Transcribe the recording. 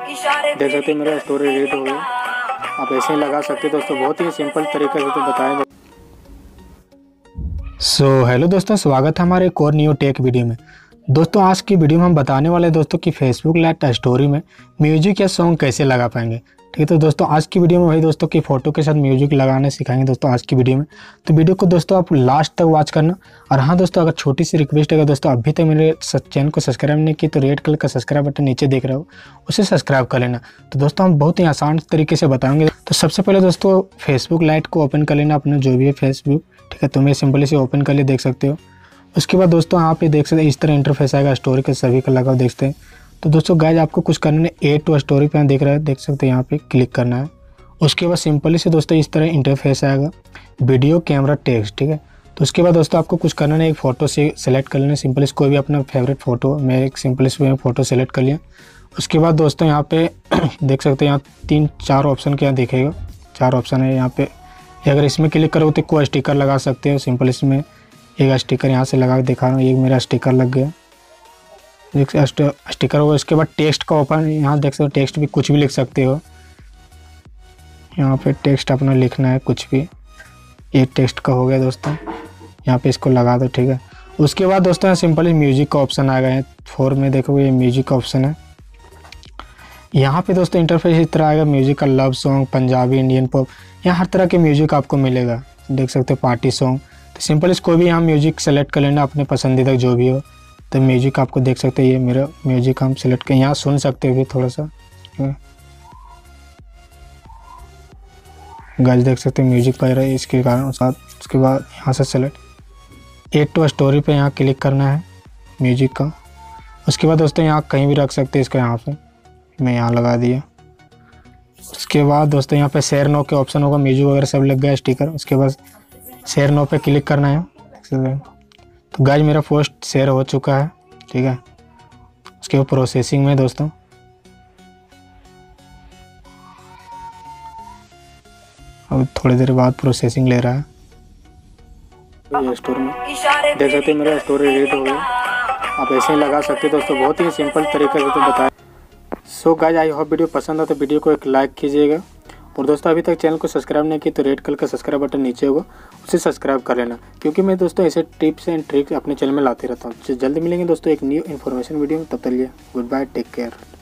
देख सकते हैं मेरा स्टोरी रेट हो गया। आप ऐसे ही लगा सकते हैं दोस्तों, बहुत ही सिंपल तरीके से तो बताएं। हेलो दोस्तों, स्वागत है हमारे एक और न्यू टेक वीडियो में। दोस्तों आज की वीडियो में हम बताने वाले हैं दोस्तों कि फेसबुक लाइव स्टोरी में म्यूजिक या सॉन्ग कैसे लगा पाएंगे। ठीक है, तो दोस्तों आज की वीडियो में वही दोस्तों की फ़ोटो के साथ म्यूजिक लगाने सिखाएंगे दोस्तों आज की वीडियो में। तो वीडियो को दोस्तों आप लास्ट तक वॉच करना। और हाँ दोस्तों, अगर छोटी सी रिक्वेस्ट है, दोस्तों अभी तक मेरे चैनल को सब्सक्राइब नहीं की तो रेड कलर का सब्सक्राइब बटन नीचे देख रहे हो, उसे सब्सक्राइब कर लेना। तो दोस्तों हम बहुत ही आसान तरीके से बताएंगे। तो सबसे पहले दोस्तों फेसबुक लाइट को ओपन कर लेना, अपना जो भी है फेसबुक। ठीक है, तो मैं सिंपली से ओपन कर लिए, देख सकते हो। उसके बाद दोस्तों यहाँ पे देख सकते हैं इस तरह इंटरफेस आएगा, स्टोरी के सभी का लगा देखते हैं। तो दोस्तों गाइस आपको कुछ करना है, ऐड टू स्टोरी पे देख रहे हैं, देख सकते हैं यहाँ पे क्लिक करना है। उसके बाद सिंपली से दोस्तों इस तरह इंटरफेस आएगा, वीडियो कैमरा टेक्स्ट। ठीक है, तो उसके बाद दोस्तों आपको कुछ करना है, एक फ़ोटो से सेलेक्ट कर लेना, सिंपली कोई भी अपना फेवरेट फ़ोटो। मैं एक सिंपली से फ़ोटो सेलेक्ट कर लिया। उसके बाद दोस्तों यहाँ पे देख सकते हैं, यहाँ 3-4 ऑप्शन क्या दिखेगा, 4 ऑप्शन है यहाँ पे। अगर इसमें क्लिक करोगे तो कोई स्टिकर लगा सकते हो। सिंपल इसमें एक स्टिकर यहाँ से लगा के दिखा रहा हूँ, ये मेरा स्टिकर लग गया, देख स्टिकर होगा। उसके बाद टेक्स्ट का ओपन, यहाँ देख सकते हो टेक्स्ट भी कुछ भी लिख सकते हो। यहाँ पे टेक्स्ट अपना लिखना है कुछ भी, ये टेक्स्ट का हो गया दोस्तों, यहाँ पे इसको लगा दो। ठीक है, उसके बाद दोस्तों यहाँ सिंपली म्यूजिक का ऑप्शन आ गया है। 4 में देखो ये म्यूजिक का ऑप्शन है। यहाँ पे दोस्तों इंटरफेस इस तरह आएगा, म्यूजिक का love song, Punjabi, Indian pop, यहाँ हर तरह के म्यूजिक आपको मिलेगा। देख सकते हो पार्टी सॉन्ग। तो सिंपल इसको भी यहाँ म्यूजिक सेलेक्ट कर लेना, अपने पसंदीदा जो भी हो। तो म्यूजिक आपको देख सकते हैं, ये मेरा म्यूजिक हम सेलेक्ट कर, यहाँ सुन सकते हो भी थोड़ा सा। गाइस देख सकते हैं म्यूजिक बज रहा है, इसके कारण साथ। उसके बाद यहाँ से सेलेक्ट ऐड टू स्टोरी पे यहाँ क्लिक करना है म्यूजिक का। उसके बाद दोस्तों यहाँ कहीं भी रख सकते हैं इसको, यहाँ पे मैं यहाँ लगा दिया। उसके बाद दोस्तों यहाँ पे शेयर नो के ऑप्शन होगा, म्यूजिक वगैरह सब लग गया स्टिकर। उसके बाद शेयर नो पे क्लिक करना है। तो गाइस मेरा पोस्ट शेयर हो चुका है। ठीक है, उसके बाद प्रोसेसिंग में दोस्तों अब थोड़ी देर बाद प्रोसेसिंग ले रहा है। स्टोर में देख सकते हैं मेरा स्टोरी रेट हो गया। आप ऐसे ही लगा सकते हैं दोस्तों, बहुत ही सिंपल तरीके से तो बताएं। So guys I hope video पसंद हो तो वीडियो को एक लाइक कीजिएगा। और दोस्तों अभी तक चैनल को सब्सक्राइब नहीं की तो रेड कलर का सब्सक्राइब बटन नीचे होगा, उसे सब्सक्राइब कर लेना, क्योंकि मैं दोस्तों ऐसे टिप्स एंड ट्रिक्स अपने चैनल में लाते रहता हूँ। जल्दी मिलेंगे दोस्तों एक न्यू इन्फॉर्मेशन वीडियो में, तब तक लिए गुड बाय, टेक केयर।